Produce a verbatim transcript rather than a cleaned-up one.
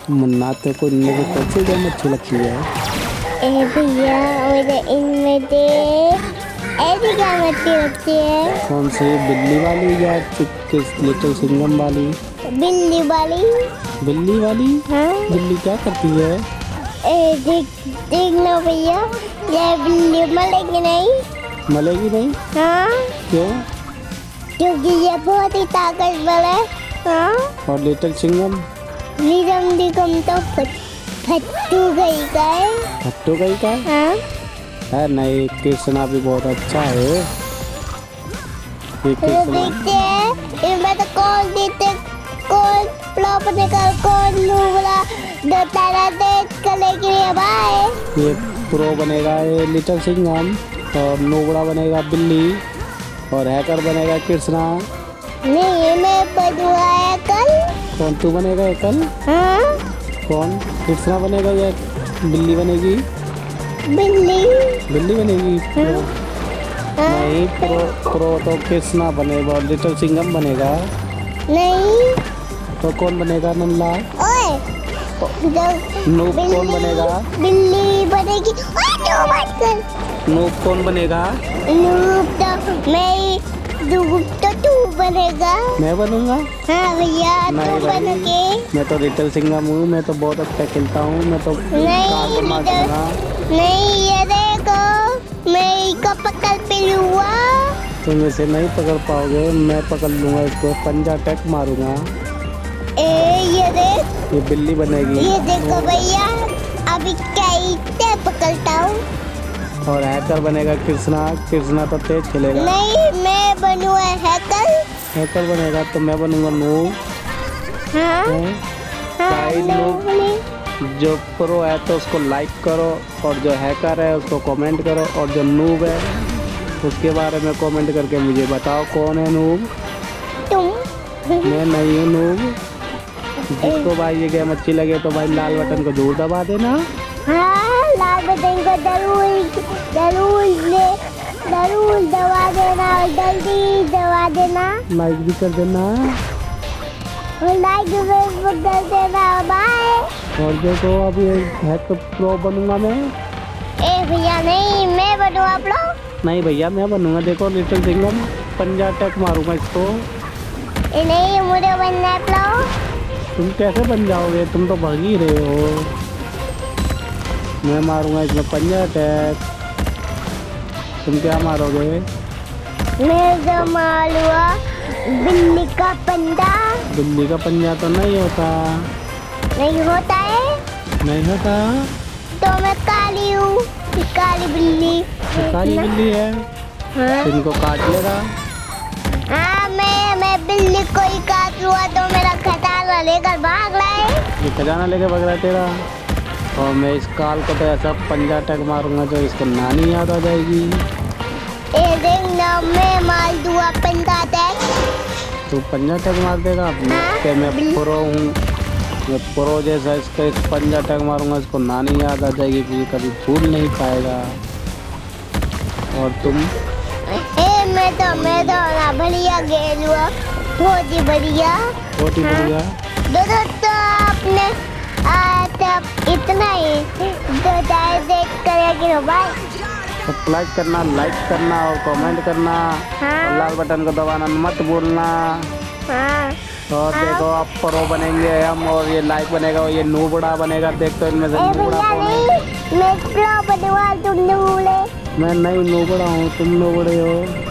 मुन्ना तो कोई मुझे कैसे गेम अच्छी लगती है? ए भैया मुझे इनमें से ऐसी गेम अच्छी लगती है। कौन सी, बिल्ली वाली या किस लिटिल सिंघम वाली? बिल्ली वाली। बिल्ली वाली? हाँ। बिल्ली क्या करती है? ए देख देख लो भैया, ये बिल्ली मलेगी नहीं। मलेगी नहीं? हाँ। क्यों? क्योंकि ये बहुत ही ताकतवर है। हाँ। और लिटिल सिंघम? लिटिल सिंघम तो फट्टू गई का है। फट्टू गई का? हाँ। है नहीं, कृष्णा भी बहुत अच्छा है। ये तो कृष्णा देखते हैं इनमें तो कौन जीते, कौन फ्लॉप निकल, कौन लूबड़ा दो तारा देख कले के लिए बाय। ये प्रो बनेगा ये लिटिल सिंघम, और नोबड़ा बनेगा बिल्ली, और हैकर बनेगा कृष्णा। नहीं मैं बनवाया कल। कौन तू बनेगा कल? हाँ। कौन, कृष्णा बनेगा या बिल्ली बनेगी? बिल्ली। बिल्ली बनेगी? हाँ। नहीं, प्रो प्रो तो कृष्णा बनेगा और लिटिल सिंघम बनेगा। नहीं तो कौन बनेगा नल्ला? ओए नूब कौन बनेगा? बिल्ली बनेगी। ओए तू मत कर। नूब कौन बनेगा? नूब तो मैं, नूब तो तू बनेगा। मैं बनूंगा? हाँ भैया नहीं तू भाई, बनोगे। मैं तो लिटिल सिंघम हूँ, मैं तो बहुत अच्छा खेलता हूँ, मैं तो कार को मार दूंगा। नहीं ये देखो मैं इसको पकड़ पे लूँगा। तुम इसे नहीं पकड़ पाओगे, मैं पकड़ लूंगा इसको, पंजा अटैक मारूंगा। ए ये देख, ये बिल्ली बनेगी। ये देखो भैया अभी कैसे पकड़ता हूँ। और हैकर बनेगा कृष्णा। कृष्णा तो तेज खेलेगा। नहीं मैं बनूँ हैकर। हैकर बनेगा तो मैं बनूंगा नूब। हाँ हाँ भाई नूब, जो प्रो है तो उसको लाइक करो, और जो हैकर है उसको कमेंट करो, और जो नूब है उसके बारे में कमेंट करके मुझे बताओ कौन है नूब। तुम। मैं नहीं हूँ नूब। जिसको भाई ये गेम अच्छी लगे तो भाई लाल बटन को जरूर दबा देना। हाँ लाल बटन को जरूर जरूर ले जरूर दबा देना, और जल्दी दबा देना। लाइक भी कर देना, और लाइक भी कर देना। बाय। और देखो अभी है तो प्रो बनूंगा मैं। ए भैया नहीं मैं बनूँ आप लोग। नहीं भैया मैं बनूंगा, देखो लिटिल सिंघम, पंजा अटैक मारूंगा इसको। ए नहीं मुझे बनना है आप लोग। तुम कैसे बन जाओगे, तुम तो भाग ही रहे हो। मैं मारूंगा इसमें पंजा अटैक, तुम क्या मारोगे? मैं जो मारूंगा बिल्ली का पंजा। बिल्ली का पंजा तो नहीं होता। नहीं होता है? नहीं होता। तो मैं काली हूँ, काली बिल्ली। तो काली बिल्ली है। हाँ? इनको काट लेगा। हाँ मैं मैं बिल्ली को ही काट लूँगा तो मेरा खजाना लेकर भाग लाए। ये खजाना लेके भाग रहा है तेरा। और मैं इस काल को तो ऐसा पंजा अटैक मारूंगा जो इसको नानी याद आ जाएगी। ए देखना मैं मार दूँगा पंजा अटैक। तू पंजा अटैक मार देगा? हाँ? कि मैं प्रो हूँ, मैं प्रो जैसा इसका एक पंजा अटैक मारूंगा, इसको नानी याद आ जाएगी, फिर कभी भूल नहीं पाएगा। और तुम? ए मैं तो मैं तो ना बढ़िया खेल हुआ, बहुत ही बढ़िया। बहुत ही बढ़िया। दो दो तो आपने तब इतना ही दो चार देख करेगी ना भाई। सब्सक्राइब करना, लाइक करना और कमेंट करना। हाँ। और लाल बटन को दबाना मत भूलना। हाँ। और हाँ। देखो आप प्रो बनेंगे हम, और ये लाइक बनेगा और ये नूबड़ा बनेगा। देखते हो इनमें से ए नूबड़ा भैया कौन है? नहीं मैं प्रो बनवा, तुम नूबड़े। मैं नहीं नूबड़ा हूँ, तुम नूबड़े हो।